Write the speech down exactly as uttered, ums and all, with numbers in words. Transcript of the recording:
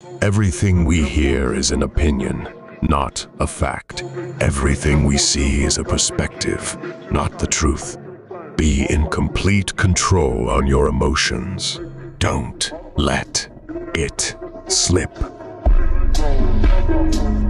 Everything we hear is an opinion, not a fact. Everything we see is a perspective, not the truth. Be in complete control on your emotions. Don't let it slip.